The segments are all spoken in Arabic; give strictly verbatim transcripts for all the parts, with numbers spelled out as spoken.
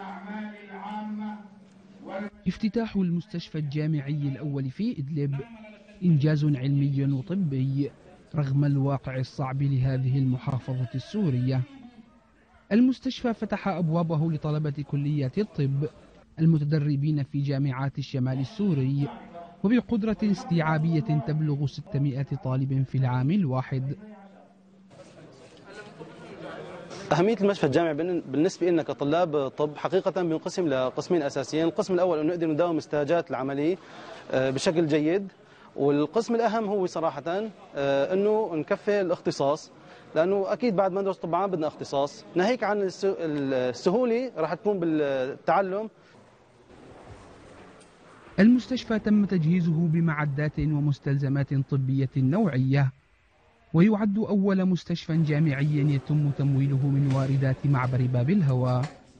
افتتاح المستشفى الجامعي الأول في إدلب إنجاز علمي وطبي رغم الواقع الصعب لهذه المحافظة السورية. المستشفى فتح أبوابه لطلبة كليات الطب المتدربين في جامعات الشمال السوري وبقدرة استيعابية تبلغ ستمائة طالب في العام الواحد. أهمية المستشفى الجامعي بالنسبة لنا كطلاب طب حقيقة بينقسم لقسمين أساسيين. القسم الأول أنه نقدر نداوم استنتاجات العملية بشكل جيد، والقسم الأهم هو صراحة أنه نكفي الاختصاص، لأنه أكيد بعد ما ندرس طب عام بدنا اختصاص. ناهيك عن السهولة راح تكون بالتعلم. المستشفى تم تجهيزه بمعدات ومستلزمات طبية نوعية، ويعد أول مستشفى جامعي يتم تمويله من واردات معبر باب الهوى.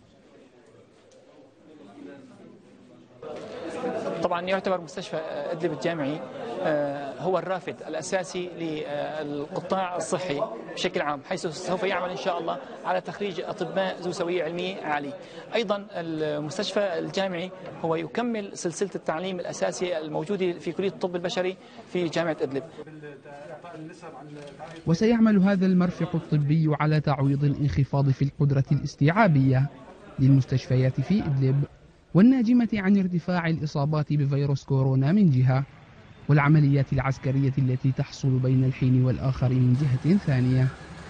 طبعا يعتبر مستشفى إدلب الجامعي هو الرافد الأساسي للقطاع الصحي بشكل عام، حيث سوف يعمل إن شاء الله على تخريج أطباء ذو سوية علمية عالية. أيضا المستشفى الجامعي هو يكمل سلسلة التعليم الأساسي الموجودة في كلية الطب البشري في جامعة إدلب. وسيعمل هذا المرفق الطبي على تعويض الانخفاض في القدرة الاستيعابية للمستشفيات في إدلب، والناجمة عن ارتفاع الإصابات بفيروس كورونا من جهة، والعمليات العسكرية التي تحصل بين الحين والآخر من جهة ثانية.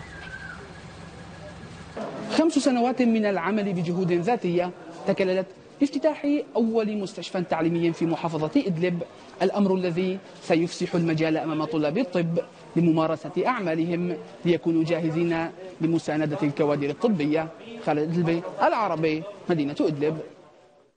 خمس سنوات من العمل بجهود ذاتية تكللت بافتتاح أول مستشفى تعليمي في محافظة إدلب، الأمر الذي سيفسح المجال أمام طلاب الطب لممارسة أعمالهم ليكونوا جاهزين لمساندة الكوادر الطبية. خالد إدلبي، العربي، مدينة إدلب.